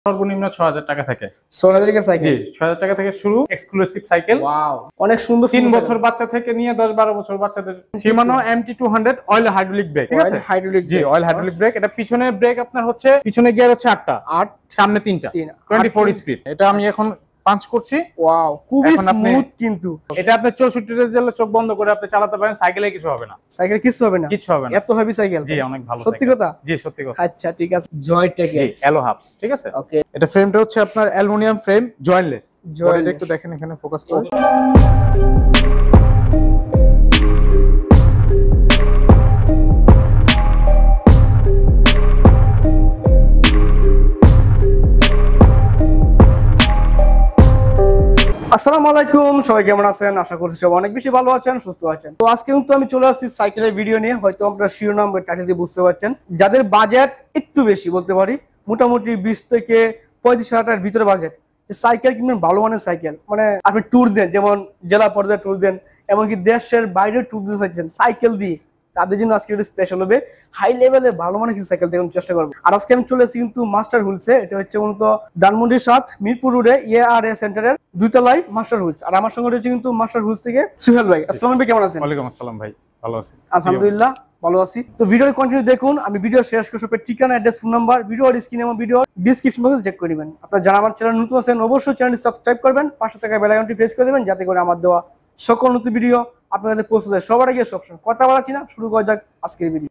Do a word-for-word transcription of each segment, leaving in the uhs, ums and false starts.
সর্বনিম্ন ছয় হাজার টাকা থেকে ছয় হাজার টাকা সাইকেল। জি, ছয় হাজার টাকা থেকে শুরু এক্সক্লুসিভ সাইকেল। ওয়াও, অনেক সুন্দর। তিন বছর বাচ্চা থেকে নিয়ে দশ বারো বছর বাচ্চাদের Shimano M T two hundred oil hydraulic brake, ঠিক আছে? হাইড্রোলিক, জি, অয়েল হাইড্রোলিক ব্রেক। এটা পিছনে ব্রেক আপনার হচ্ছে, পিছনে গিয়ার হচ্ছে আটটা, আট, সামনে তিনটা, চব্বিশ স্পিড। এটা আমি এখন পাঞ্চ করছি। ওয়াও, খুবই স্মুথ। কিন্তু এটা আপনি চৌষট্টি রেজেলে চোখ বন্ধ করে আপনি চালাতে পারেন, সাইকেলে কিছু হবে না। সাইকেল কিছু হবে না, কিছু হবে না। এত হেভি সাইকেল। জি, অনেক ভালো। সত্যি কথা? জি, সত্যি কথা। আচ্ছা, ঠিক আছে। জয়টেক, জি, এলো হাবস, ঠিক আছে। ওকে, এটা ফ্রেমটা হচ্ছে আপনার অ্যালুমিনিয়াম ফ্রেম, জয়েন্টলেস। জয়েন্ট একটু দেখেন, এখানে ফোকাস করুন। আসসালামু আলাইকুম, সবাই কেমন আছেন? আশা করছি সবাই অনেক বেশি ভালো আছেন, সুস্থ আছেন। তো আজকে কিন্তু আমি চলে আসছি সাইকেলের ভিডিও নিয়ে। হয়তো আপনারা শিরোনাম টাইটেল দিয়ে বুঝতে পারছেন, যাদের বাজেট একটু বেশি বলতে পারি, মোটামুটি বিশ থেকে পঁয়ত্রিশ হাজার টাকার ভিতরে বাজেট, সাইকেল কিনবেন ভালো মানের সাইকেল, মানে আপনি ট্যুর দেন, যেমন জেলা পর্যায়ে ট্যুর দেন, এমনকি দেশের বাইরে ট্যুর দিতে চাইছেন সাইকেল দিয়ে, তাদের জন্য আজকে একটু স্পেশাল হবে। হাই লেভেলে ভালো মানের কিছু সাইকেল দেখানোর চেষ্টা করবো। আর আজকে আমি চলে এসেছি কিন্তু মাস্টার হুইলসে। এটা হচ্ছে মূলত ধানমন্ডির সাথ মিরপুর রোডে এ আর এ সেন্টারের দুইতলায় মাস্টার হুইলস। আর আমার সঙ্গে রয়েছে কিন্তু মাস্টার হুইলস থেকে সুহেল ভাই। আসসালামু আলাইকুম, কেমন আছেন? ওয়ালাইকুম আসসালাম ভাই, ভালো আছি আলহামদুলিল্লাহ, ভালো আছি। তো ভিডিওটি কন্টিনিউ দেখুন। আমি ভিডিও শেষ করে সব ঠিকানা, অ্যাড্রেস, ফোন নাম্বার ভিডিওর স্ক্রিনে এবং ভিডিও ডিসক্রিপশন বক্সে চেক করে নেবেন। আপনারা যারা আমার চ্যানেল নতুন আছেন অবশ্যই চ্যানেলটি সাবস্ক্রাইব করবেন, পাঁচশো টাকা বেল আইকনটি প্রেস করে দেবেন, যাতে করে আমার দেওয়া সকল নতুন ভিডিও আপনাদের পৌঁছে যায় সবার আগে। সবসময় কথা বলাচ্ছি না, শুরু করা যাক আজকের ভিডিও।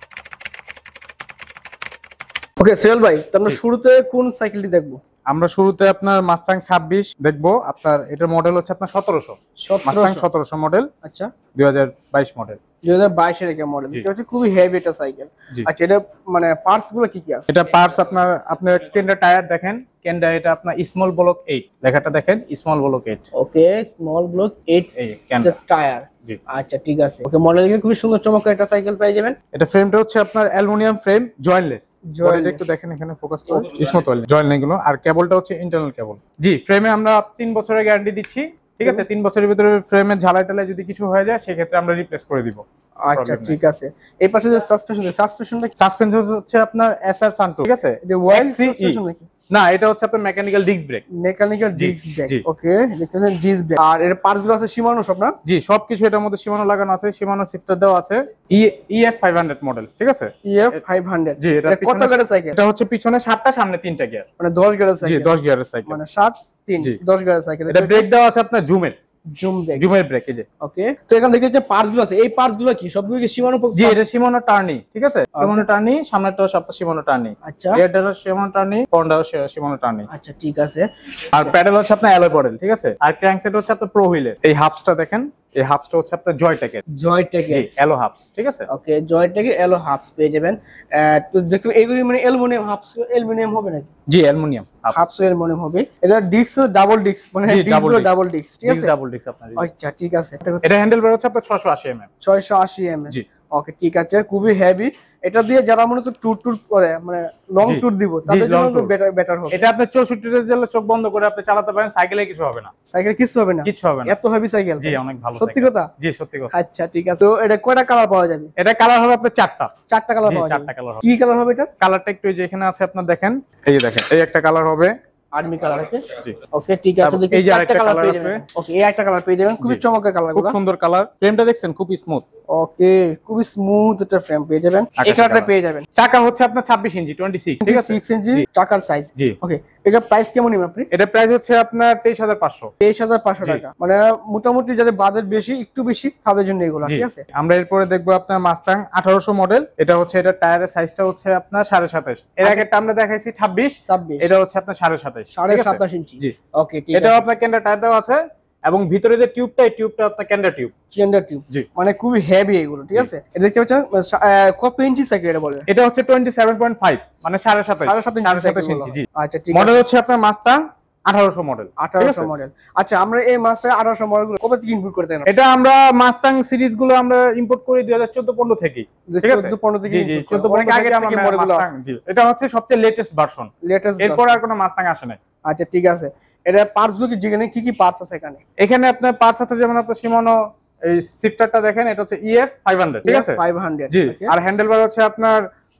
ওকে সোহেল ভাই, তো আমরা শুরুতে কোন সাইকেলটি দেখবো? আমরা শুরুতে আপনার মাস্টাং ছাব্বিশ দেখবো। আপনার এটার মডেল হচ্ছে আপনার সতেরোশো, মাস্টাং সতেরোশো মডেল। আচ্ছা, দুই হাজার বাইশ মডেল, দুই হাজার বাইশ এর একটা মডেল। এটা হচ্ছে খুবই হেভি একটা সাইকেল। আচ্ছা, এটা মানে পার্টস গুলো কি কি আছে? এটা পার্টস আপনার আপনার কেন্ডা টায়ার দেখেন, কেন্ডা এটা আপনার স্মল ব্লক এইট লেখাটা দেখেন, small block eight. Okay, small block eight এই কেন্ডা টায়ার। জি, আচ্ছা ঠিক আছে। ওকে, মডেল দেখে খুবই সুন্দর চমৎকার একটা সাইকেল পেয়ে যাবেন। এটা ফ্রেমটা হচ্ছে আপনার অ্যালুমিনিয়াম ফ্রেম, জয়েন্টলেস। জয়েন্ট একটু দেখেন, এখানে ফোকাস করুন, স্মুথ অয়েল জয়েন্ট এগুলো। আর কেবলটা হচ্ছে ইন্টারনাল কেবল। জি, ফ্রেমে আমরা তিন বছরের গ্যারান্টি দিচ্ছি, ঠিক আছে? তিন বছরের ভিতরে ফ্রেমের ঝালাই টালাই যদি কিছু হয়ে যায় সেক্ষেত্রে আমরা রিপ্লেস করে দিব। আচ্ছা ঠিক আছে। এই পাশে যে সাসপেনশন, সাসপেনশনটা সাসপেনশন হচ্ছে আপনার এস আর সানটু, ঠিক আছে? এটা ওয়াইল সাসপেনশন নাকি? না, এটা হচ্ছে আপনার mechanical disc brake. Mechanical disc brake, okay. দেখতেছেন ডিস্ক ব্রেক। আর এর পার্টস গুলো আছে শিমানো সব না? জি, সবকিছু এটার মধ্যে শিমানো লাগানো আছে, শিমানো শিফটার দেওয়া আছে। E F five hundred model, ঠিক আছে? E F five hundred. জি, এটা কত গিয়ারের সাইকেল? এটা হচ্ছে পিছনে সাতটা, সামনে তিনটা গিয়ার, মানে দশ গিয়ারের সাইকেল। জি, দশ গিয়ারের সাইকেল, মানে সাত তিন দশ গিয়ারের সাইকেল। এটা ব্রেক দেওয়া আছে আপনার জুমের, জুম ব্রেক, জুমের ব্রেক, এই যে। ওকে, তো এখানে দেখতে যে পার্টস গুলো আছে, এই পার্টস গুলো কি সবগুলো কি শিমানো? জি, এটা শিমানো টার্নি, ঠিক আছে? শিমানো টার্নি, সামনেরটাও সবটা শিমানো টার্নি। আচ্ছা, রিয়ারটাও শিমানো টার্নি, ফ্রন্টটাও শিমানো টার্নি। আচ্ছা ঠিক আছে। আর প্যাডেল হচ্ছে আপনার অ্যালয় মডেল, ঠিক আছে? আর ক্র্যাঙ্কসেট হচ্ছে আপনার প্রো হুইলের। এই হাফসটা দেখেন, এই হাফসটা হচ্ছে আপনার জয়টেকের, জয়টেকের, জি, এলো হাফস, ঠিক আছে? ওকে, জয়টেকের এলো হাফস পেয়ে যাবেন। তো দেখতে এইগুলি মানে অ্যালুমিনিয়াম হাফস, অ্যালুমিনিয়াম হবে নাকি? জি, অ্যালুমিনিয়াম হাফস, অ্যালুমিনিয়াম হবে। এটা ডিস্ক ডাবল ডিস্ক, মানে ডিস্কগুলো ডাবল ডিস্ক, ঠিক আছে? ডাবল ডিস্ক আপনার। আচ্ছা ঠিক আছে। এটা হ্যান্ডেল বার হচ্ছে আপনার ছয়শো আশি এমএম, ছয়শো আশি এমএম। জি, ওকে ঠিক আছে, খুবই হেভি। এটা দিয়ে যারা মনে হচ্ছে ট্যুর ট্যুর করে, মানে লং ট্যুর দিব, তাদের জন্য বেটার বেটার হবে। এটা আপনি চৌষট্টি রেজেলে চোখ বন্ধ করে আপনি চালাতে পারেন, সাইকেলে কিছু হবে না। সাইকেল কিছু হবে না, কিছু হবে না, এত হেভি সাইকেল। জি, অনেক ভালো। সত্যি কথা? জি, সত্যি কথা। আচ্ছা ঠিক আছে। তো এটা কয়টা কালার পাওয়া যাবে? এটা কালার হবে আপনার চারটা, চারটা কালার পাওয়া যাবে। চারটা কালার হবে। কি কালার হবে এটা? কালারটা একটু এই যে এখানে আছে আপনার দেখেন, এই যে দেখেন, এই একটা কালার হবে আর্মি কালার, ওকে। জি, ওকে ঠিক আছে। দেখি এই যে আরেকটা কালার কালার পেয়ে আছে। যাবেন। ওকে, এই একটা কালার পেয়ে যাবেন, খুবই চমৎকার কালার, খুব সুন্দর কালার। ফ্রেমটা দেখছেন, খুব স্মুথ। ওকে, খুবই স্মুথ একটা ফ্রেম পেয়ে যাবেন। এই কালারটা পেয়ে যাবেন। চাকা হচ্ছে আপনার ছাব্বিশ ইঞ্চি, চব্বিশ, ঠিক আছে? ছাব্বিশ ইঞ্চি চাকার সাইজ। জি, ওকে। এটা প্রাইস কেমন নেবেন আপনি? এটা প্রাইস হচ্ছে আপনার তেইশ হাজার পাঁচশো, তেইশ হাজার পাঁচশো টাকা। মানে মোটামুটি যাদের বাজেট বেশি, একটু বেশি, তাদের জন্য এগুলো, ঠিক আছে? আমরা এরপরে দেখবো আপনার মাস্টাং আঠারোশো মডেল। এটা হচ্ছে, এটা টায়ারের সাইজটা হচ্ছে আপনার সাড়ে সাতাশ। এর আগেরটা আমরা দেখাইছি ছাব্বিশ, ছাব্বিশ, এটা হচ্ছে আপনার সাড়ে সাতাশ, সাড়ে সাতাশ ইঞ্চি। জি, ওকে ঠিক আছে। এটাও আপনার কেন্ডা টায়ার দেওয়া আছে, এবং ভিতরে যে টিউবটা, এই টিউবটা আপনার কেন্ডা টিউব, কেন্ডা টিউব। জি, মানে খুবই হেভি এগুলো, ঠিক আছে? এটা দেখতে পাচ্ছেন কত ইঞ্চি সাইকেল এটা বলে? এটা হচ্ছে সাতাশ পয়েন্ট পাঁচ, মানে সাড়ে সাতাশ, সাড়ে সাতাশ ইঞ্চি। জি, আচ্ছা ঠিক আছে। মডেল হচ্ছে আপনার মাস্টাং আঠারোশো মডেল, আঠারোশো মডেল। আচ্ছা, আমরা এই মাস্টার আঠারোশো মডেল গুলো কবে থেকে ইম্পোর্ট করতে? এটা আমরা মাস্টাং সিরিজ গুলো আমরা ইম্পোর্ট করি দুই হাজার চোদ্দ পনেরো থেকে, ঠিক আছে? চোদ্দ পনেরো থেকে। জি, চোদ্দ পনেরো থেকে আমাদের মডেলগুলো আছে। জি, এটা হচ্ছে সবচেয়ে লেটেস্ট ভার্সন, লেটেস্ট। এরপর আর কোনো মাস্টাং আসে নাই। আচ্ছা ঠিক আছে। এটা পার্টস গুলো কি, যেখানে কি কি পার্টস আছে এখানে? এখানে আপনার পার্টস আছে, যেমন আপনার শিমানো এই শিফটারটা দেখেন, এটা হচ্ছে ই এফ ফাইভ হান্ড্রেড, ঠিক আছে? ফাইভ হান্ড্রেড, জি। আর হ্যান্ডেল বার হচ্ছে আপনার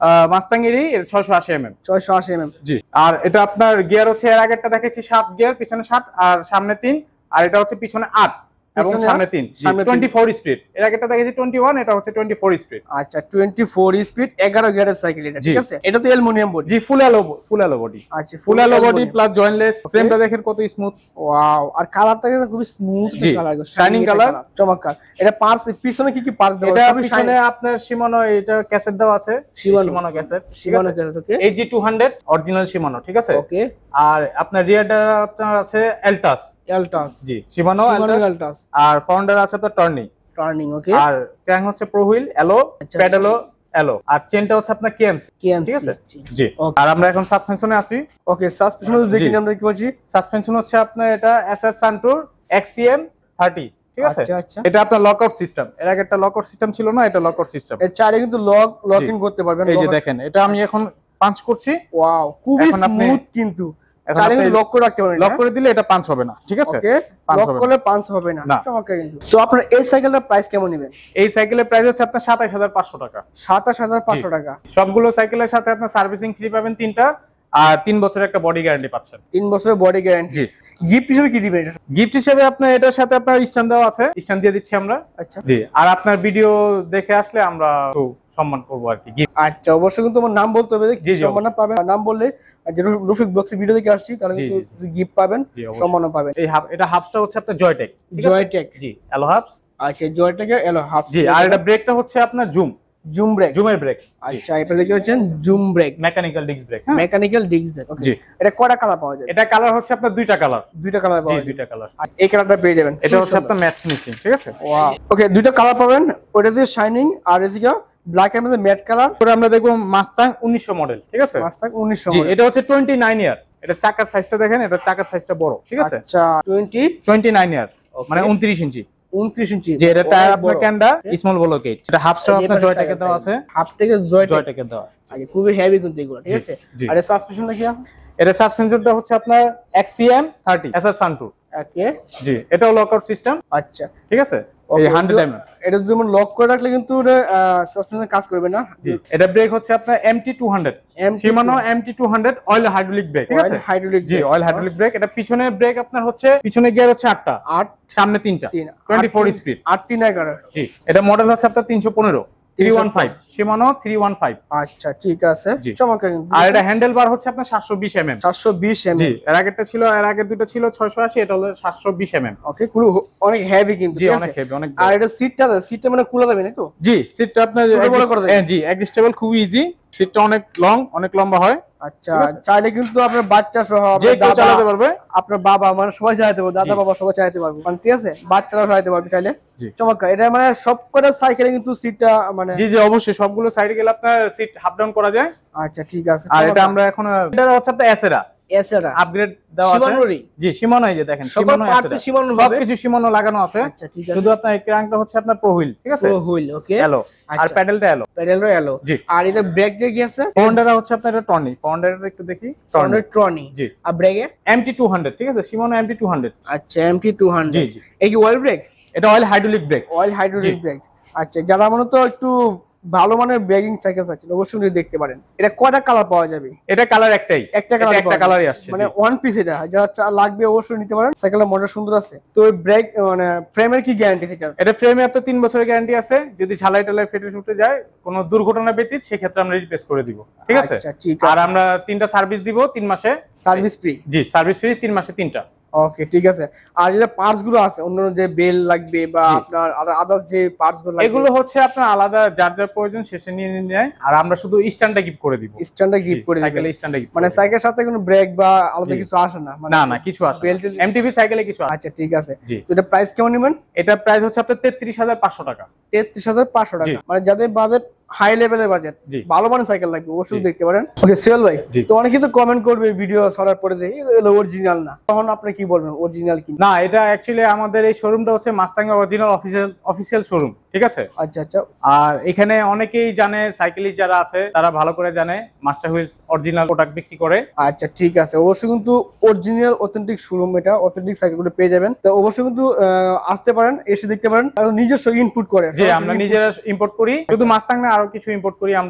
মাস্তাং এরই ছয়শো আশি এমএম ছয়শো আশি এমএম জি। আর এটা আপনার গিয়ার হচ্ছে এর আগেরটা দেখেছি সাত গিয়ার, পিছনে সাত আর সামনে তিন, আর এটা হচ্ছে পিছনে আট এবং সামনে তিন, চব্বিশ স্পিড। এর আগেরটা দেখেছি একুশ, এটা হচ্ছে চব্বিশ স্পিড। আচ্ছা চব্বিশ স্পিড এগারো গিয়ারের সাইকেল এটা, ঠিক আছে। এটা তো অ্যালুমিনিয়াম বডি। জি, full alloy, full alloy body. আচ্ছা full alloy body plus jointless. ফ্রেমটা দেখেন কত স্মুথ। ওয়াও, আর কালারটা কিন্তু খুব স্মুথ কালার, শাইনিং কালার, চমৎকার। এটা পার্টস পিছনে কি কি পার্টস দেওয়া আছে? এটা পিছনে আপনার শিমানো, এটা ক্যাসেট দেওয়া আছে, শিমানো ক্যাসেট, শিমানো ক্যাসেট। ওকে, এই জি দুশো অরিজিনাল শিমানো, ঠিক আছে। ওকে, আর আপনার রিয়ারটা আপনার আছে এলটাস, এলটাস জি শিমানো এলটাস। আর ফাউন্ডার আছে তো টার্নিং, টার্নিং। ওকে, আর ক্র্যাঙ্ক হচ্ছে প্রো হুইল এলো, প্যাডেলও এলো, আর চেনটা হচ্ছে আপনার কেএমসি, ঠিক আছে জি। আর আমরা এখন সাসপেনশনে আসি। ওকে, সাসপেনশন দেখি আমরা কি বলছি। সাসপেনশন হচ্ছে আপনার এটা এসআর সানটুর এক্সসিএম তিরিশ, ঠিক আছে। এটা আপনার লকআউট সিস্টেম, এর আগে একটা লকআউট সিস্টেম ছিল না, এটা লকআউট সিস্টেম। এর চাইলে কিন্তু লক লক ইন করতে পারবেন। এই যে দেখেন, এটা আমি এখন পাঞ্চ করছি। ওয়াও, খুবই স্মুথ, কিন্তু চাইলে কিন্তু লক করে রাখতে পারবেন। লক করে দিলে এটা পাঞ্চ হবে না, ঠিক আছে। ওকে, লক করলে পাঞ্চ হবে না, চমৎকার। কিন্তু তো আপনার এই সাইকেলটার প্রাইস কেমন নেবেন? এই সাইকেলের প্রাইস হচ্ছে আপনার সাতাশ হাজার পাঁচশো টাকা। সাতাশ হাজার পাঁচশো টাকা। সবগুলো সাইকেলের সাথে আপনার সার্ভিসিং ফ্রি পাবেন তিনটা, আর তিন বছরের একটা বডি গ্যারান্টি পাচ্ছেন। তিন বছরের বডি গ্যারান্টি। জি। গিফট হিসেবে কি দিবেন? গিফট হিসেবে আপনার এটার সাথে আপনার স্ট্যান্ড দেওয়া আছে, স্ট্যান্ড দিয়ে দিচ্ছি আমরা। আচ্ছা জি। আর আপনার ভিডিও দেখে আসলে আমরা একটু সম্মান করবো আর কি। আচ্ছা, অবশ্যই কিন্তু আমার নাম বলতে হবে, সম্মান পাবেন। নাম বললে যে রফিক ব্লগস ভিডিও দেখে আসছি, তাহলে কিন্তু গিফট পাবেন, সম্মানও পাবেন। এই হাফ, এটা হাফসটা হচ্ছে আপনার জয়টেক, জয়টেক জি এলো হাফস। আচ্ছা, জয়টেকের এলো হাফস। জি। আর এটা ব্রেকটা হচ্ছে আপনার জুম, জুম ব্রেক, জুমের ব্রেক। আচ্ছা, এটা দেখে হচ্ছেন Zoom brake, mechanical disc brake, mechanical disc brake. Okay, এটা কয়টা কালার পাওয়া যায়? এটা কালার হচ্ছে আপনার দুইটা কালার, দুইটা কালার পাওয়া যায়, দুইটা কালার। আর এই কালারটা পেয়ে যাবেন, এটা হচ্ছে আপনার ম্যাট ফিনিশিং, ঠিক আছে। ওয়াও, ওকে, দুইটা কালার পাবেন, ওটাতে শাইনিং আর এদিকে ব্ল্যাক এর মধ্যে ম্যাট কালার। পরে আমরা দেখব মাস্তাং উনিশশো মডেল, ঠিক আছে। মাস্তাং উনিশশো জি। এটা হচ্ছে উনআশি ইয়ার। এটা চাকার সাইজটা দেখেন, এটা চাকার সাইজটা বড়, ঠিক আছে। আচ্ছা, বিশ উনআশি ইয়ার মানে উনত্রিশ ইঞ্চি, উনত্রিশ ইঞ্চি। যে এটা টায়ার আপনার ক্যান্ডা স্মল ব্লকেট। এটা হাফসটা আপনার জয়টেকে দেওয়া আছে, হাফ থেকে জয়টেকে দেওয়া আছে। খুবই হেভি কিন্তু এগুলো, ঠিক আছে। আর এর সাসপেনশনটা কি? এটা সাসপেনশনটা হচ্ছে আপনার এক্সসিএম তিরিশ এসআর সানটু। ওকে, জি। এটাও লকআউট সিস্টেম। আচ্ছা, ঠিক আছে। এই একশো এমএম এটা যেমন লক করে রাখলে কিন্তু সাসপেনশন কাজ করবে না। জি। এটা ব্রেক হচ্ছে আপনার এমটি দুইশো, শিমানো এমটি দুইশো অয়েল হাইড্রোলিক ব্রেক, ঠিক আছে। হাইড্রোলিক, জি অয়েল হাইড্রোলিক ব্রেক। এটা পিছনে ব্রেক আপনার হচ্ছে, পিছনে গিয়ার হচ্ছে আটটা, আট, সামনে তিনটা, চব্বিশ স্পিড, আট তিন এগারো। জি। এটা মডেল হচ্ছে আপনার তিনশো পনেরো, তিনশো পনেরো, শিমানো তিনশো পনেরো। আচ্ছা, ঠিক আছে, চমৎকার। আর এটা হ্যান্ডেল বার হচ্ছে আপনার সাতশো বিশ এমএম, সাতশো বিশ এমএম। জি। এর আগেরটা ছিল, এর আগের দুটো ছিল ছয়শো আশি, এটা হলো সাতশো বিশ এমএম। ওকে, কুল অনেক হেভি কিন্তু, জি অনেক হেভি, অনেক। আর এটা সিটটা, সিটটা মানে খোলা যাবে না তো? জি, সিটটা আপনার জি অ্যাডজাস্টেবল, খুব ইজি। সিটটা অনেক লং, অনেক লম্বা হয়। আচ্ছা, চাইলে কিন্তু আপনার বাচ্চা সহ যে কেউ চালাতে পারবে, আপনার বাবা মানে সবাই চালাতে পারবে, দাদা বাবা সবাই চালাতে পারবে, মানে ঠিক আছে, বাচ্চারাও চালাতে পারবে চাইলে। চমৎকার। এটা মানে সবকটা সাইকেলে কিন্তু সিটটা মানে জি জি অবশ্যই সবগুলো সাইডে গেলে আপনার সিট হাফ ডাউন করা যায়। আচ্ছা, ঠিক আছে। আর এটা আমরা এখন, এটা হচ্ছে আপনার এসেরা, এসেরা আপগ্রেড দেওয়া আছে। জি শিমানো, এই যে দেখেন শিমানো আছে, সবকিছু শিমানো লাগানো আছে। আচ্ছা, ঠিক আছে। শুধু আপনার এই ক্র্যাঙ্কটা হচ্ছে আপনার প্রো হুইল, ঠিক আছে, প্রো হুইল। ওকে, এলো। আর প্যাডেলটা এলো, প্যাডেলও এলো। জি। আর এটা ব্রেক দিয়ে কি আছে? ফন্ডারা হচ্ছে আপনার এটা টর্নি, ফন্ডারটা একটু দেখি, টর্নি, টর্নি। জি। আর ব্রেকে এমটি দুইশো, ঠিক আছে, শিমানো এমটি দুইশো। আচ্ছা, এমটি দুইশো। জি জি। এই কি অয়েল ব্রেক? এটা oil hydraulic brake, oil hydraulic brake. আচ্ছা, যারা মনে তো একটু ভালো মানের ব্রেকিং সাইকেল চাচ্ছেন, অবশ্যই দেখতে পারেন। এটা কয়টা কালার পাওয়া যাবে? এটা কালার একটাই, একটা কালার, একটা কালারই আসছে, মানে ওয়ান পিস। এটা যারা লাগবে অবশ্যই নিতে পারেন। সাইকেলের মডেল সুন্দর আছে। তো ব্রেক মানে ফ্রেমের কি গ্যারান্টি আছে? এটা ফ্রেমে আপনার তিন বছরের গ্যারান্টি আছে। যদি ঝালাই টালাই ফেটে ছুটে যায়, কোনো দুর্ঘটনা ব্যতীত, সেক্ষেত্রে আমরা রিপ্লেস করে দিব, ঠিক আছে। আচ্ছা, ঠিক আছে। আর আমরা তিনটা সার্ভিস দিব, তিন মাসে সার্ভিস ফ্রি। জি, সার্ভিস ফ্রি, তিন মাসে তিনটা। ওকে, ঠিক আছে। আর যেটা পার্টস গুলো আছে, অন্য যে বেল লাগবে বা আপনার আদার্স যে পার্টস গুলো লাগবে, এগুলো হচ্ছে আপনার আলাদা, যার যার প্রয়োজন শেষে নিয়ে নিয়ে, আর আমরা শুধু স্ট্যান্ডটা গিফট করে দিব। স্ট্যান্ডটা গিফট করে দিব, সাইকেলে স্ট্যান্ডটা গিফট, মানে সাইকেলের সাথে কোনো ব্রেক বা আলাদা কিছু আসে না? না না, কিছু আসে না, এমটিভি সাইকেলে কিছু আসে। আচ্ছা, ঠিক আছে। তো এটা প্রাইস কেমন নেবেন? এটা প্রাইস হচ্ছে আপনার তেত্রিশ হাজার পাঁচশো টাকা। তেত্রিশ হাজার পাঁচশো টাকা। মানে যাদের বাজেট হাই লেভেলের বাজেট, ভালো মানের সাইকেল লাগবে, অবশ্যই দেখতে পারেন। ওকে সিরাল ভাই, তো অনেকেই তো কমেন্ট করবে ভিডিও ছাড়ার পরে যে এগুলো অরিজিনাল না, তখন আপনি কি বলবেন? অরিজিনাল কি না, এটা অ্যাকচুয়ালি আমাদের এই শোরুমটা হচ্ছে মাস্তাং এর অরিজিনাল অফিশিয়াল অফিশিয়াল শোরুম, ঠিক আছে। আচ্ছা আচ্ছা। আর এখানে অনেকেই জানে, সাইকেলিস্ট যারা আছে তারা ভালো করে জানে মাস্টার হুইলস অরিজিনাল প্রোডাক্ট বিক্রি করে। আচ্ছা, ঠিক আছে। অবশ্যই কিন্তু অরিজিনাল অথেন্টিক শোরুম, এটা অথেন্টিক সাইকেলগুলো পেয়ে যাবেন। তো অবশ্যই কিন্তু আসতে পারেন, এসে দেখতে পারেন। আর নিজস্ব ইনপুট করে, যে আমরা নিজেরা ইম্পোর্ট করি, শুধু মাস্তাং না, আরো কিছু ইম্পোর্ট করি আমরা,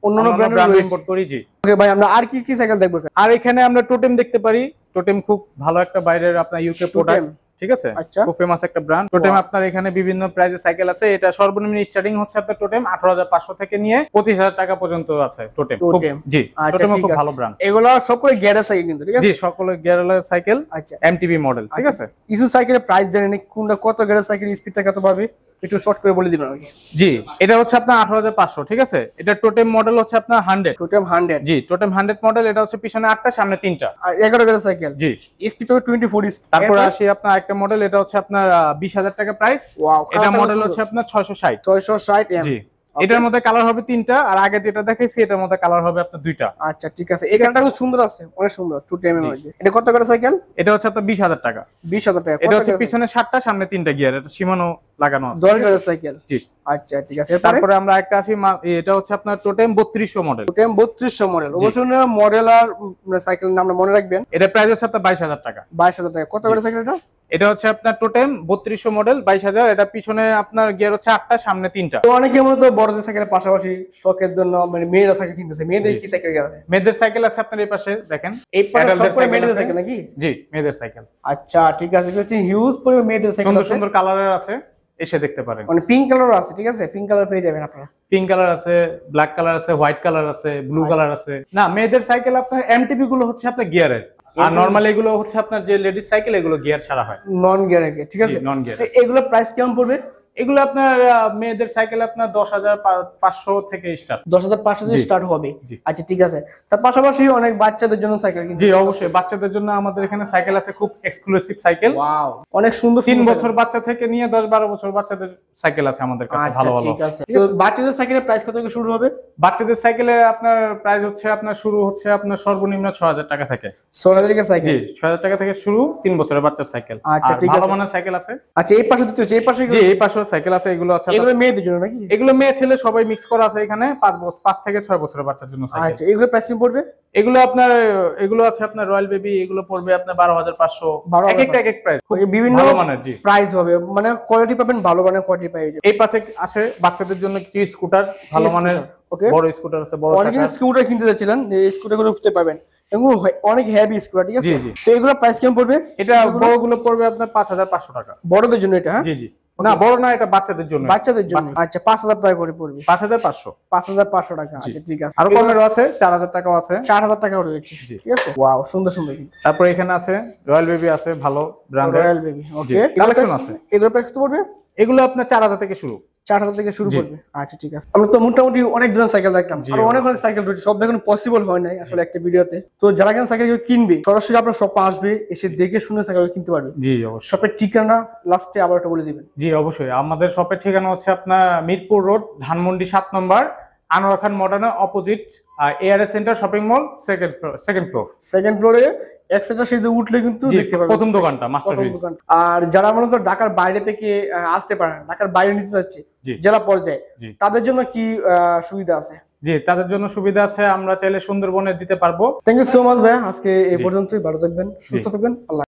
অন্যান্য ব্র্যান্ড ইম্পোর্ট করি। জি ওকে ভাই, আমরা আর কি কি সাইকেল দেখবো? আর এখানে আমরা টোটেম দেখতে পারি। টোটেম খুব ভালো একটা বাইরের আপনার ইউকে প্রোডাক্ট, ঠিক আছে, খুব ফেমাস একটা ব্র্যান্ড টোটেম। আপনার এখানে বিভিন্ন প্রাইসের সাইকেল আছে। এটা সর্বনিম্ন স্টার্টিং হচ্ছে আপনার টোটেম আঠারো হাজার পাঁচশো থেকে নিয়ে পঁচিশ হাজার টাকা পর্যন্ত আছে টোটেম। জি টোটেম খুব ভালো ব্র্যান্ড। এগুলো সবগুলো গিয়ারের সাইকেল কিন্তু, ঠিক আছে? জি সকল গিয়ারের সাইকেল। আচ্ছা এমটিবি মডেল, ঠিক আছে। কিছু সাইকেলের প্রাইস জানেন কোনটা কত গিয়ারের সাইকেল, স্পিডটা কত পাবে একটু শর্ট করে বলে দিবেন আমাকে। জি এটা হচ্ছে আপনার আঠারো হাজার পাঁচশো, ঠিক আছে। এটা টোটেম মডেল হচ্ছে আপনার হান্ড্রেড। Totem hundred. জি টোটেম হান্ড্রেড মডেল। এটা হচ্ছে পিছনে আটটা সামনে তিনটা, আর এগারো গিয়ারের সাইকেল। জি স্পিড পাবে টোয়েন্টি ফোর। তারপর আসি আপনার একটা মডেল, এটা হচ্ছে আপনার বিশ হাজার টাকা প্রাইস। এটা মডেল হচ্ছে আপনার ছয়শো ষাট। ছয়শো ষাট এম। জি এটার মধ্যে কালার হবে তিনটা, আর আগে যেটা দেখাইছি এটার মধ্যে কালার হবে আপনার দুইটা। আচ্ছা ঠিক আছে, এই কালারটা খুব সুন্দর আছে, অনেক সুন্দর। টোটেম এর মধ্যে এটা কত করে সাইকেল? এটা হচ্ছে আপনার বিশ হাজার টাকা। বিশ হাজার টাকা। এটা হচ্ছে পিছনে সাতটা সামনে তিনটা গিয়ার, এটা সীমানো লাগানো আছে। দশ গিয়ারের সাইকেল। জি আচ্ছা ঠিক আছে। তারপরে আমরা একটা আসি, এটা হচ্ছে আপনার টোটেম বত্রিশশো মডেল। টোটেম বত্রিশশো মডেল। অবশ্যই মডেল আর সাইকেলের নামটা মনে রাখবেন। এটা প্রাইস হচ্ছে আপনার বাইশ হাজার টাকা। বাইশ হাজার টাকা। কত করে সাইকেল এটা? এটা হচ্ছে আপনার টোটেম বত্রিশশো মডেল, বাইশ হাজার। এটা পিছনে আপনার গিয়ার হচ্ছে আটটা সামনে তিনটা। তো অনেকে মূলত বড়দের সাইকেলের পাশাপাশি শখের জন্য মানে মেয়েরা সাইকেল কিনতেছে। মেয়েদের কি সাইকেল আছে? মেয়েদের সাইকেল আছে আপনার এই পাশে দেখেন। এই পাশে সবগুলো মেয়েদের সাইকেল নাকি? জি মেয়েদের সাইকেল। আচ্ছা ঠিক আছে, হচ্ছে হিউজ পরিমাণ মেয়েদের সাইকেল আছে। সুন্দর সুন্দর কালারের আছে, এসে দেখতে পারেন। মানে পিঙ্ক কালারও আছে, ঠিক আছে? পিঙ্ক কালার পেয়ে যাবেন আপনারা। পিঙ্ক কালার আছে, ব্ল্যাক কালার আছে, হোয়াইট কালার আছে, ব্লু কালার আছে। না মেয়েদের সাইকেল আপনার এমটিপি গুলো হচ্ছে আপনার গিয়ারের, আর নরমালি এগুলো হচ্ছে আপনার যে লেডিস সাইকেল এগুলো গিয়ার ছাড়া হয়, নন গিয়ার এর, ঠিক আছে? Non gear. এগুলো প্রাইস কেমন পড়বে? এগুলো আপনার মেয়েদের সাইকেল আপনার দশ হাজার পাঁচশো থেকে স্টার্ট। দশ হাজার পাঁচশো থেকে স্টার্ট হবে। আচ্ছা ঠিক আছে। তার পাশাপাশি অনেক বাচ্চাদের জন্য সাইকেল কিনতে। জি অবশ্যই, বাচ্চাদের জন্য আমাদের এখানে সাইকেল আছে, খুব এক্সক্লুসিভ সাইকেল। ওয়াও অনেক সুন্দর। তিন বছর বাচ্চা থেকে নিয়ে দশ বারো বছর বাচ্চাদের সাইকেল আছে আমাদের কাছে, ভালো ভালো। ঠিক আছে। তো বাচ্চাদের সাইকেলের প্রাইস কত থেকে শুরু হবে? বাচ্চাদের সাইকেলে আপনার প্রাইস হচ্ছে আপনার শুরু হচ্ছে আপনার সর্বনিম্ন ছয় হাজার টাকা থেকে। ছয় হাজার টাকা সাইকেল? জি ছয় হাজার টাকা থেকে শুরু, তিন বছরের বাচ্চার সাইকেল। আচ্ছা ঠিক আছে, ভালো মানের সাইকেল আছে। আচ্ছা এই পাশে দিতে হচ্ছে, এই পাশে জি এই পাশেও সাইকেল আছে। এগুলো আছে এগুলো মেয়েদের জন্য নাকি? এগুলো মেয়ে ছেলে সবাই মিক্স করা আছে এখানে। পাঁচ বছর পাঁচ থেকে ছয় বছরের বাচ্চার জন্য সাইকেল। আচ্ছা এগুলো প্রাইস কত পড়বে? এগুলো আপনার এগুলো আছে আপনার রয়্যাল বেবি, এগুলো পড়বে আপনার বারো হাজার পাঁচশো। এক একটা এক এক প্রাইস, বিভিন্ন ভালো মানের। জি প্রাইস হবে, মানে কোয়ালিটি পাবেন, ভালো মানের কোয়ালিটি পাই যাবেন। এই পাশে আছে বাচ্চাদের জন্য কিছু স্কুটার, ভালো মানের বড় স্কুটার আছে, বড় অনেক স্কুটার কিনতে যাচ্ছিলেন, এই স্কুটারগুলো কিনতে পাবেন। এগুলো অনেক হেভি স্কুটার, ঠিক আছে? তো এগুলো প্রাইস কেমন পড়বে? এটা বড়গুলো পড়বে আপনার পাঁচ হাজার পাঁচশো টাকা। বড়দের জন্য এটা? হ্যাঁ জি জি। না বড় না, এটা বাচ্চাদের জন্য। বাচ্চাদের জন্য। আচ্ছা পাঁচ হাজার টাকা করে পড়বে। পাঁচ হাজার পাঁচশো। পাঁচ হাজার পাঁচশো টাকা। আচ্ছা ঠিক আছে। আরো কমেরও আছে, চার হাজার টাকাও আছে। চার হাজার টাকা করে দিচ্ছি, ঠিক আছে? ওয়াও সুন্দর সুন্দর। তারপর এখানে আছে রয়্যাল বেবি আছে, ভালো ব্র্যান্ডের রয়্যাল বেবি। ওকে কালেকশন আছে। এগুলো প্রাইস কত পড়বে? এগুলো আপনার চার হাজার থেকে শুরু। চার হাজার থেকে শুরু করবে। আচ্ছা ঠিক আছে। আমরা তো মোটামুটি অনেক ধরনের সাইকেল দেখলাম, আর অনেক অনেক সাইকেল রয়েছে, সব দেখানো পসিবল হয় নাই আসলে একটা ভিডিওতে। তো যারা কেন সাইকেল কিনবে সরাসরি আপনার শপে আসবে, এসে দেখে শুনে সাইকেল কিনতে পারবে। জি অবশ্যই। শপের ঠিকানা লাস্টে আবার একটা বলে দিবেন। জি অবশ্যই, আমাদের শপের ঠিকানা হচ্ছে আপনার মিরপুর রোড, ধানমন্ডি সাত নম্বর, আনোয়ার খান মডার্নের opposite ARS centre shopping mall, second floor. Second floor second ফ্লোরে একসাথে সিঁড়িতে উঠলে কিন্তু দেখতে পাবেন প্রথম দোকানটা মাস্টারহুইলস। আর যারা মূলত ঢাকার বাইরে থেকে আসতে পারেন, ঢাকার বাইরে নিতে যাচ্ছে জেলা পর্যায়ে, তাদের জন্য কি সুবিধা আছে? জি তাদের জন্য সুবিধা আছে, আমরা চাইলে সুন্দরবনে দিতে পারবো। থ্যাংক ইউ সো মাচ ভাই, আজকে এই পর্যন্তই। ভালো থাকবেন, সুস্থ থাকবেন, আল্লাহ।